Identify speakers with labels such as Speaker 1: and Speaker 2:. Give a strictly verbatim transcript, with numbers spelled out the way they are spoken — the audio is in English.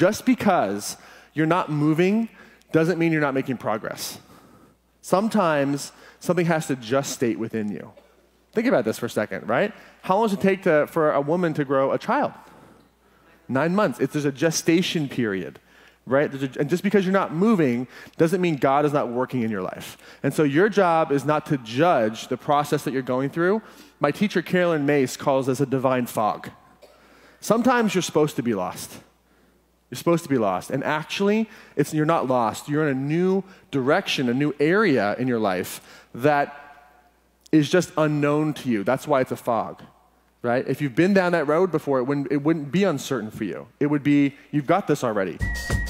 Speaker 1: just because you're not moving doesn't mean you're not making progress. Sometimes something has to gestate within you. Think about this for a second, right? How long does it take to, for a woman to grow a child? Nine months. It's, there's a gestation period, right? There's a, and just because you're not moving doesn't mean God is not working in your life. And so your job is not to judge the process that you're going through. My teacher, Carolyn Mace, calls this a divine fog. Sometimes you're supposed to be lost. You're supposed to be lost. And actually, it's, you're not lost. You're in a new direction, a new area in your life that is just unknown to you. That's why it's a fog, right? If you've been down that road before, it wouldn't, it wouldn't be uncertain for you. It would be, you've got this already.